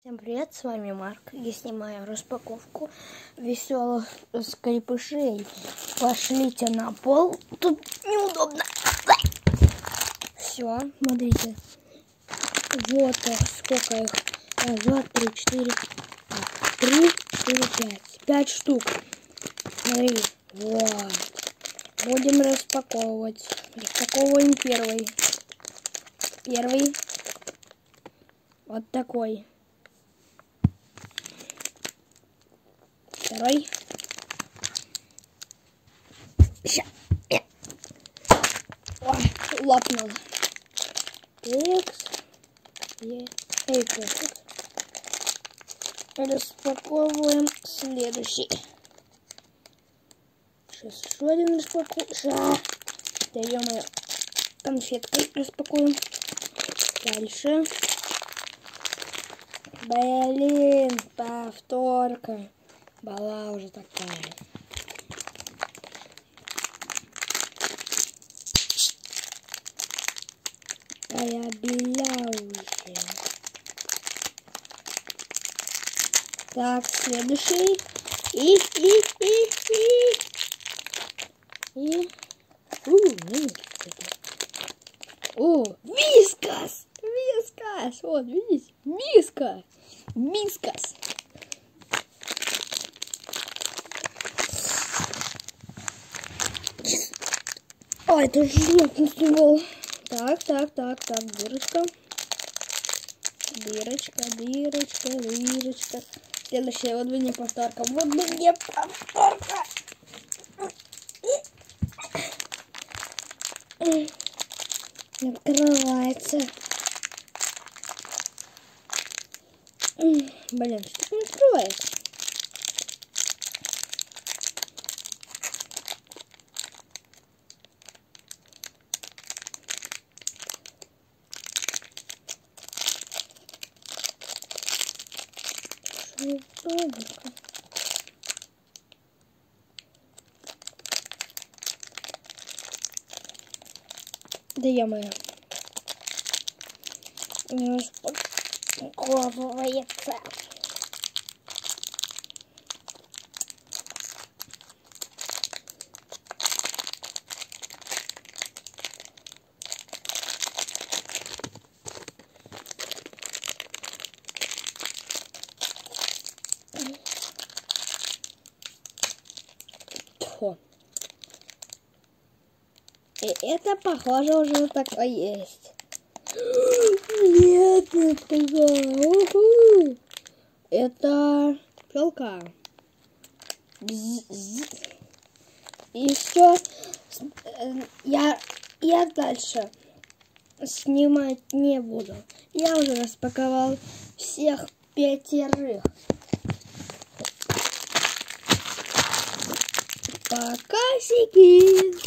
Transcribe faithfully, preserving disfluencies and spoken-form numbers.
Всем привет, с вами Марк. Я снимаю распаковку веселых скрепышей. Пошлите на пол, тут неудобно. Все, смотрите. Вот сколько их. Раз, два, три, четыре. Три, четыре, пять. Пять штук. Смотри. Вот. Будем распаковывать. Распаковываем первый. Первый. Вот такой. Второй. Ща. Ой, лопнул. Экс. И эйпэс. Распаковываем следующий. Сейчас еще один распакуем. Даем ее конфеткой, распакуем. Дальше. Блин, повторка. Была уже такая. Такая беляущая. Так, следующий. И, и, и, и. И. У, ну, О, Вискас! Вискас! Вот, видите? Вискас! Вискас! А, это животный был. Так, так, так, так, дырочка. Дырочка, дырочка, дырочка. Следующая, вот бы не повторка. Вот бы не повторка. Открывается. Блин, что не открывается? Да я-моё. Не распаковывается. Фу. И это похоже уже такое есть. Нет, это Уху. Это пчелка. И все. Я, я дальше снимать не буду. Я уже распаковал всех пятерых. Покасики.